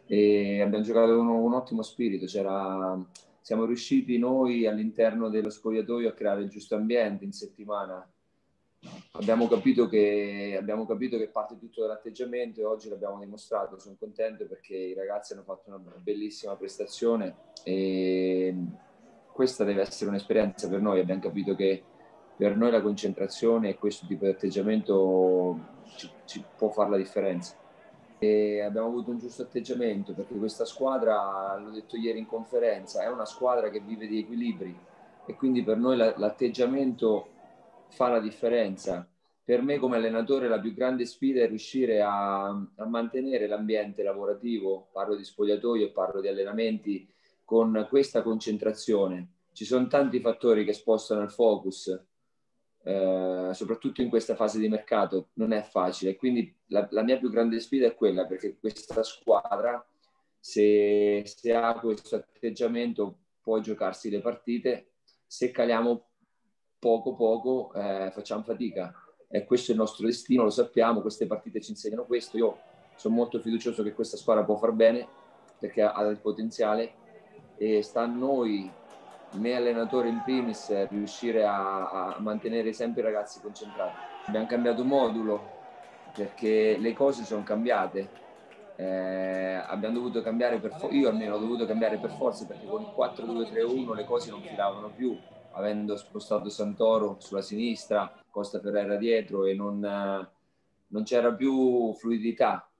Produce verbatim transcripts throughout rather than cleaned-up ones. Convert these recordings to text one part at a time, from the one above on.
e abbiamo giocato con un, un ottimo spirito. C'era, siamo riusciti noi all'interno dello spogliatoio a creare il giusto ambiente in settimana. Abbiamo capito che, abbiamo capito che parte tutto dall'atteggiamento e oggi l'abbiamo dimostrato. Sono contento perché i ragazzi hanno fatto una bellissima prestazione e questa deve essere un'esperienza per noi. Abbiamo capito che per noi la concentrazione e questo tipo di atteggiamento ci, ci può fare la differenza. E abbiamo avuto un giusto atteggiamento perché questa squadra, l'ho detto ieri in conferenza, è una squadra che vive di equilibri e quindi per noi la, l'atteggiamento fa la differenza. Per me come allenatore la più grande sfida è riuscire a, a mantenere l'ambiente lavorativo, parlo di spogliatoio e parlo di allenamenti, con questa concentrazione. Ci sono tanti fattori che spostano il focus, eh, soprattutto in questa fase di mercato, non è facile. Quindi la, la mia più grande sfida è quella, perché questa squadra, se, se ha questo atteggiamento, può giocarsi le partite. Se caliamo poco poco, eh, facciamo fatica. E questo è il nostro destino, lo sappiamo, queste partite ci insegnano questo. Io sono molto fiducioso che questa squadra può far bene, perché ha il potenziale, e sta a noi, me allenatore in primis, riuscire a, a mantenere sempre i ragazzi concentrati. Abbiamo cambiato modulo perché le cose sono cambiate. Eh, abbiamo dovuto cambiare per fo- io almeno ho dovuto cambiare per forza, perché con il quattro due tre uno le cose non filavano più, avendo spostato Santoro sulla sinistra, Costa Ferreira dietro, e non, eh, non c'era più fluidità.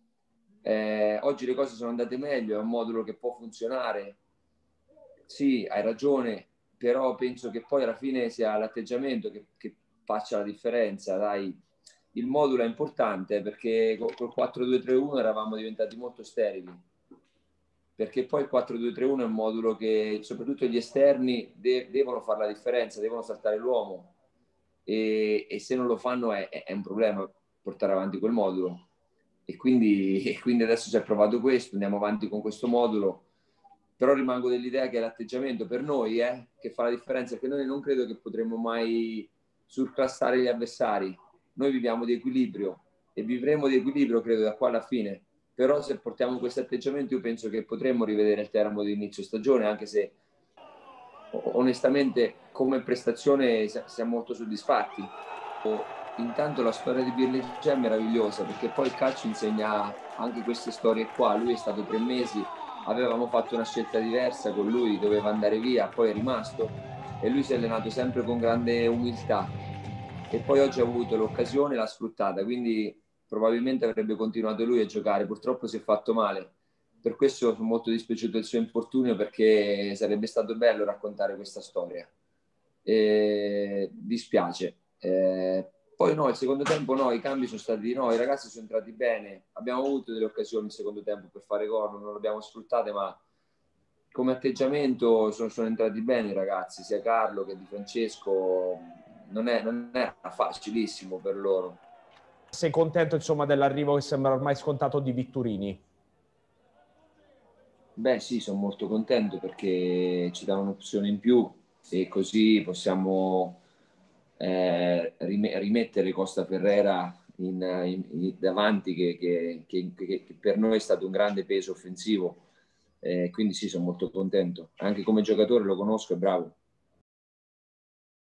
Eh, oggi le cose sono andate meglio, è un modulo che può funzionare. Sì, hai ragione, però penso che poi alla fine sia l'atteggiamento che, che faccia la differenza. Dai, il modulo è importante perché col quattro due tre uno eravamo diventati molto sterili, perché poi il quattro due tre uno è un modulo che soprattutto gli esterni de- devono fare la differenza, devono saltare l'uomo, e, e se non lo fanno è, è un problema portare avanti quel modulo. E quindi, e quindi adesso si è provato questo, andiamo avanti con questo modulo, però rimango dell'idea che è l'atteggiamento per noi eh, che fa la differenza, perché noi non credo che potremmo mai surclassare gli avversari. Noi viviamo di equilibrio e vivremo di equilibrio, credo, da qua alla fine. Però se portiamo questo atteggiamento io penso che potremmo rivedere il Teramo di inizio stagione, anche se onestamente come prestazione siamo molto soddisfatti. Intanto la storia di Birlice è meravigliosa, perché poi il calcio insegna anche queste storie qua. Lui è stato tre mesi, avevamo fatto una scelta diversa con lui, doveva andare via, poi è rimasto e lui si è allenato sempre con grande umiltà e poi oggi ha avuto l'occasione, l'ha sfruttata, quindi probabilmente avrebbe continuato lui a giocare. Purtroppo si è fatto male, per questo sono molto dispiaciuto del suo infortunio, perché sarebbe stato bello raccontare questa storia. E dispiace. Eh, poi no, il secondo tempo no, i cambi sono stati no, i ragazzi sono entrati bene, abbiamo avuto delle occasioni il secondo tempo per fare gol, non le abbiamo sfruttate, ma come atteggiamento sono, sono entrati bene i ragazzi, sia Carlo che Di Francesco. Non è, non è facilissimo per loro. Sei contento insomma dell'arrivo che sembra ormai scontato di Vitturini? Beh sì, sono molto contento perché ci dà un'opzione in più e così possiamo eh, rimettere Costa Ferreira in, in, in davanti, che, che, che, che per noi è stato un grande peso offensivo. Eh, quindi sì, sono molto contento. Anche come giocatore lo conosco, è bravo.